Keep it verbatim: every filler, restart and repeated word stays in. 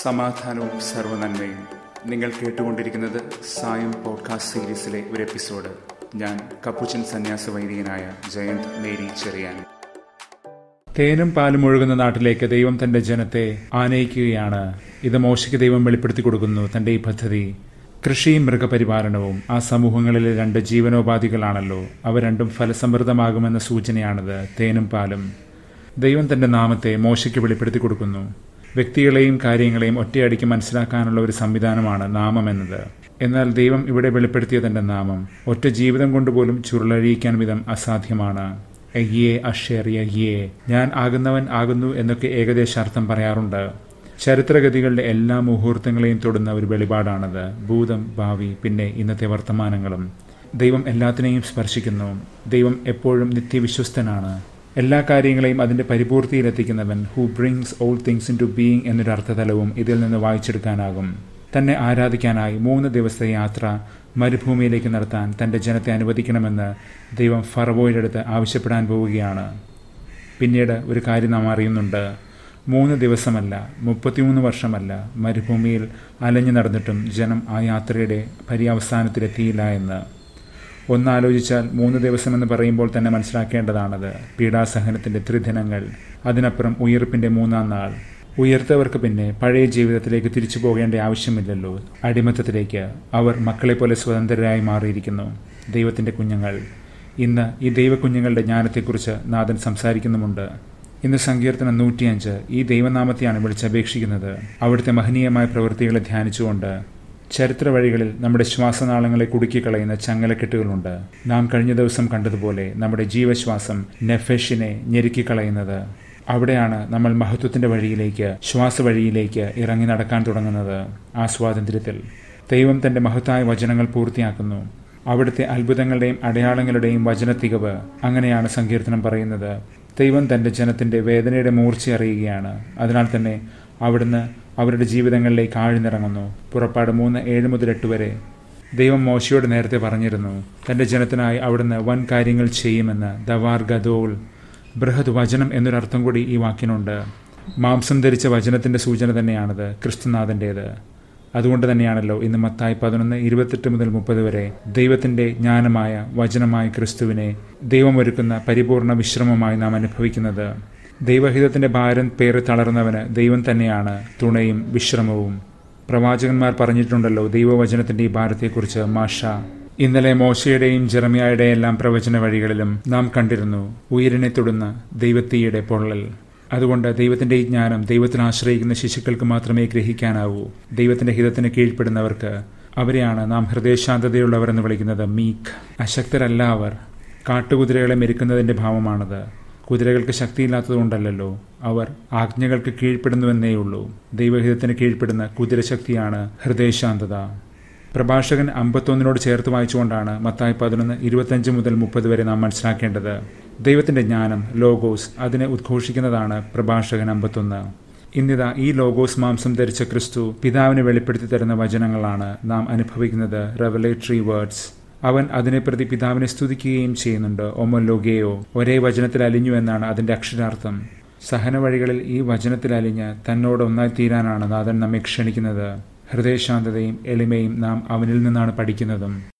സമാധാനവും സർവ്വനന്മയും. നിങ്ങൾ കേട്ടുകൊണ്ടിരിക്കുന്നത് സായം പോഡ്കാസ്റ്റ് സീരീസിലെ ഒരു എപ്പിസോഡ്. ഞാൻ കപ്പുച്ചൻ സന്യാസ വൈദികനായ ജയന്ത് മേരി ചെറിയാൻ. തേനും പാലും ഒഴുകുന്ന നാട്ടിലേക്ക് ദൈവം തന്റെ ജനത്തെ ആനയിക്കുകയാണ്. ഇത് മോശയ്ക്ക് ദൈവം വെളിപ്പെടുത്തി കൊടുക്കുന്നു തന്റെ ഈ പദ്ധതി. കൃഷിയും മൃഗപരിപാലനവും ആ സമൂഹങ്ങളിലെ രണ്ട് ജീവനോപാധികളാണല്ലോ. അവ രണ്ടും ഫലസമൃദ്ധമാകുമെന്ന സൂചനയാണിത്. തേനും പാലും. ദൈവം തന്റെ നാമത്തെ മോശയ്ക്ക് വെളിപ്പെടുത്തി കൊടുക്കുന്നു. വ്യക്തികളെയും കാര്യങ്ങളെയും ഒറ്റയടിക്ക് മനസ്സിലാക്കാനുള്ള ഒരു സംവിധാനമാണ് നാമം എന്നത്. എന്നാൽ ദൈവം ഇവിടെ വെളിപ്പെടുത്തിയ തന്റെ നാമം ഒറ്റ ജീവിതം കൊണ്ടുപോലും ചുരുളഴിയിക്കാൻ വിധം അസാധ്യമാണ്. യഹ്വേ അഷേർ യഹ്വേ, ഞാൻ ആകുന്നവൻ ആകുന്നു എന്നൊക്കെ ഏകദേശാർത്ഥം പറയാറുണ്ട്. ചരിത്രഗതികളുടെ എല്ലാ മുഹൂർത്തങ്ങളെയും തൊടുന്ന ഒരു വെളിപാടാണത്. ഭൂതം, ഭാവി, പിന്നെ ഇന്നത്തെ വർത്തമാനങ്ങളും. ദൈവം എല്ലാത്തിനെയും സ്പർശിക്കുന്നു. ദൈവം എപ്പോഴും നിത്യവിശ്വസ്തനാണ്. എല്ലാ കാര്യങ്ങളെയും അതിന്റെ പരിപൂർത്തിയിലെത്തിക്കുന്നവൻ. Who brings all things into being എന്നൊരു അർത്ഥതലവും ഇതിൽ നിന്ന് വായിച്ചെടുക്കാനാകും. തന്നെ ആരാധിക്കാനായി മൂന്ന് ദിവസത്തെ യാത്ര മരുഭൂമിയിലേക്ക് നടത്താൻ തന്റെ ജനത്തെ അനുവദിക്കണമെന്ന് ദൈവം ഫറവോയുടെ അടുത്ത് ആവശ്യപ്പെടാൻ പോവുകയാണ്. പിന്നീട് ഒരു കാര്യം നാം അറിയുന്നുണ്ട്. മൂന്ന് ദിവസമല്ല, മുപ്പത്തിമൂന്ന് വർഷമല്ല, മരുഭൂമിയിൽ അലഞ്ഞു നടന്നിട്ടും ജനം ആ യാത്രയുടെ പര്യവസാനത്തിലെത്തിയില്ല എന്ന്. ഒന്നാലോചിച്ചാൽ മൂന്ന് ദിവസം എന്ന് പറയുമ്പോൾ തന്നെ മനസ്സിലാക്കേണ്ടതാണത്. പീഡാസഹനത്തിന്റെ ത്രിദിനങ്ങൾ, അതിനപ്പുറം ഉയർപ്പിന്റെ മൂന്നാം നാൾ. ഉയർത്തവർക്ക് പിന്നെ പഴയ ജീവിതത്തിലേക്ക് തിരിച്ചു പോകേണ്ട ആവശ്യമില്ലല്ലോ. അടിമത്തത്തിലേക്ക് അവർ മക്കളെ പോലെ സ്വതന്ത്രരായി മാറിയിരിക്കുന്നു. ദൈവത്തിന്റെ കുഞ്ഞുങ്ങൾ. ഇന്ന് ഈ ദൈവക്കുഞ്ഞുങ്ങളുടെ ജ്ഞാനത്തെക്കുറിച്ച് നാഥൻ സംസാരിക്കുന്നുമുണ്ട്. ഇന്ന് സങ്കീർത്തനം നൂറ്റിയഞ്ച് ഈ ദൈവനാമത്തെയാണ് വിളിച്ചപേക്ഷിക്കുന്നത്. അവിടുത്തെ മഹനീയമായ പ്രവൃത്തികളെ ധ്യാനിച്ചുകൊണ്ട്. ചരിത്ര വഴികളിൽ നമ്മുടെ ശ്വാസനാളങ്ങളെ കുടുക്കിക്കളയുന്ന ചങ്ങലക്കെട്ടുകളുണ്ട്. നാം കഴിഞ്ഞ ദിവസം കണ്ടതുപോലെ നമ്മുടെ ജീവശ്വാസം നെഫെഷിനെ ഞെരുക്കിക്കളയുന്നത്. അവിടെയാണ് നമ്മൾ മഹത്വത്തിന്റെ വഴിയിലേക്ക്, ശ്വാസവഴിയിലേക്ക് ഇറങ്ങി നടക്കാൻ തുടങ്ങുന്നത്. ആ സ്വാതന്ത്ര്യത്തിൽ ദൈവം തന്റെ മഹത്തായ വചനങ്ങൾ പൂർത്തിയാക്കുന്നു. അവിടുത്തെ അത്ഭുതങ്ങളുടെയും അടയാളങ്ങളുടെയും വചനത്തികവ്. അങ്ങനെയാണ് സങ്കീർത്തനം പറയുന്നത്. ദൈവം തന്റെ ജനത്തിന്റെ വേദനയുടെ മൂർച്ച അറിയുകയാണ്. അതിനാൽ തന്നെ അവിടുന്ന് അവരുടെ ജീവിതങ്ങളിലേക്ക് ആഴ്ന്നിറങ്ങുന്നു. പുറപ്പാട് മൂന്ന് ഏഴ് മുതൽ എട്ട് വരെ ദൈവം മോശയോട് നേരത്തെ പറഞ്ഞിരുന്നു തന്റെ ജനത്തിനായി അവിടുന്ന് വൻ കാര്യങ്ങൾ ചെയ്യുമെന്ന്. ദവാർ ഗദോൾ, ബൃഹത് വചനം എന്നൊരർത്ഥം കൂടി ഈ വാക്കിനുണ്ട്. മാംസം ധരിച്ച വചനത്തിന്റെ സൂചന തന്നെയാണത്, ക്രിസ്തുനാഥന്റേത്. അതുകൊണ്ട് തന്നെയാണല്ലോ ഇന്ന് മത്തായി പതിനൊന്ന് ഇരുപത്തെട്ട് മുതൽ മുപ്പത് വരെ ദൈവത്തിന്റെ ജ്ഞാനമായ വചനമായ ക്രിസ്തുവിനെ ദൈവമൊരുക്കുന്ന പരിപൂർണ വിശ്രമമായി നാം അനുഭവിക്കുന്നത്. ദൈവഹിതത്തിന്റെ ഭാരം പേറി തളർന്നവന് ദൈവം തന്നെയാണ് തുണയും വിശ്രമവും. പ്രവാചകന്മാർ പറഞ്ഞിട്ടുണ്ടല്ലോ ദൈവവചനത്തിന്റെ ഈ ഭാരത്തെക്കുറിച്ച്. മാഷ ഇന്നലെ മോശയുടെയും ജെറമ്യായുടെയും എല്ലാം പ്രവചന വഴികളിലും നാം കണ്ടിരുന്നു ഉയരിനെ തൊടുന്ന ദൈവത്തീയുടെ പൊള്ളൽ. അതുകൊണ്ട് ദൈവത്തിന്റെ ഈ ജ്ഞാനം ദൈവത്തിൽ ആശ്രയിക്കുന്ന ശിശുക്കൾക്ക് മാത്രമേ ഗ്രഹിക്കാനാവൂ. ദൈവത്തിന്റെ ഹിതത്തിന് കീഴ്പ്പെടുന്നവർക്ക്. അവരെയാണ് നാം ഹൃദയശാന്തതയുള്ളവർ എന്ന് വിളിക്കുന്നത്. മീക്ക്. അശക്തരല്ല അവർ. കാട്ടുകുതിരകളെ മെരുക്കുന്നതിന്റെ ഭാവമാണത്. കുതിരകൾക്ക് ശക്തിയില്ലാത്തതുകൊണ്ടല്ലോ, അവർ ആജ്ഞകൾക്ക് കീഴ്പ്പെടുന്നുവെന്നേയുള്ളൂ. ദൈവഹിതത്തിന് കീഴ്പ്പെടുന്ന കുതിരശക്തിയാണ് ഹൃദയശാന്തത. പ്രഭാഷകൻ അമ്പത്തൊന്നിനോട് ചേർത്ത് വായിച്ചുകൊണ്ടാണ് മത്തായി പതിനൊന്ന് ഇരുപത്തിയഞ്ച് മുതൽ മുപ്പത് വരെ നാം മനസ്സിലാക്കേണ്ടത്. ദൈവത്തിന്റെ ജ്ഞാനം, ലോഗോസ്, അതിനെ ഉദ്ഘോഷിക്കുന്നതാണ് പ്രഭാഷകൻ അമ്പത്തൊന്ന്. ഇന്നിതാ ഈ ലോഗോസ് മാംസം ധരിച്ച ക്രിസ്തു പിതാവിനെ വെളിപ്പെടുത്തി തരുന്ന വചനങ്ങളാണ് നാം അനുഭവിക്കുന്നത്. Revelatory words. അവൻ അതിനെ പ്രതി പിതാവിനെ സ്തുതിക്കുകയും ചെയ്യുന്നുണ്ട്. ഒമോലോഗേയോ, ഒരേ വചനത്തിൽ അലിഞ്ഞു എന്നാണ് അതിന്റെ അക്ഷരാർത്ഥം. സഹന വഴികളിൽ ഈ വചനത്തിൽ അലിഞ്ഞ് തന്നോട് ഒന്നായി തീരാനാണ് നാഥൻ നമ്മെ ക്ഷണിക്കുന്നത്. ഹൃദയശാന്തതയും എളിമയും നാം അവനിൽ നിന്നാണ് പഠിക്കുന്നതും.